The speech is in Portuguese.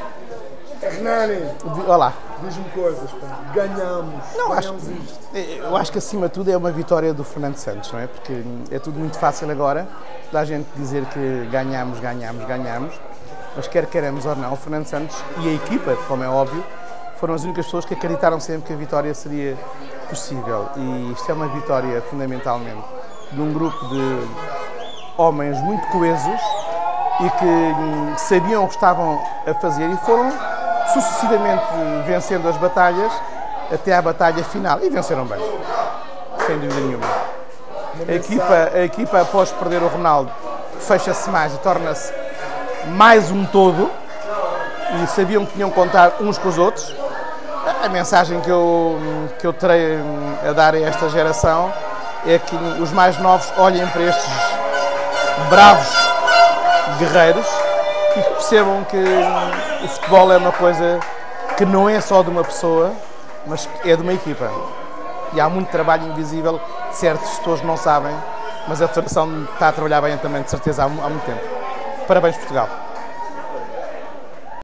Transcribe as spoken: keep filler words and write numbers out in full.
Hernani, Olá. diz-me coisas, pá. Ganhamos. Não, acho, Ganhamos isto. eu acho que acima de tudo é uma vitória do Fernando Santos, não é? Porque é tudo muito fácil agora, da gente dizer que ganhamos, ganhamos, ganhamos, mas quer queremos ou não, o Fernando Santos e a equipa, como é óbvio, foram as únicas pessoas que acreditaram sempre que a vitória seria possível. E isto é uma vitória, fundamentalmente, de um grupo de homens muito coesos e que sabiam o que estavam a fazer e foram sucessivamente vencendo as batalhas até à batalha final. E venceram bem, sem dúvida nenhuma. A equipa, a equipa após perder o Ronaldo, fecha-se mais e torna-se mais um todo e sabiam que tinham que contar uns com os outros. A mensagem que eu, que eu terei a dar a esta geração é que os mais novos olhem para estes bravos guerreiros e que percebam que o futebol é uma coisa que não é só de uma pessoa, mas é de uma equipa. E há muito trabalho invisível, certas pessoas não sabem, mas a Federação está a trabalhar bem também, de certeza, há muito tempo. Parabéns, Portugal!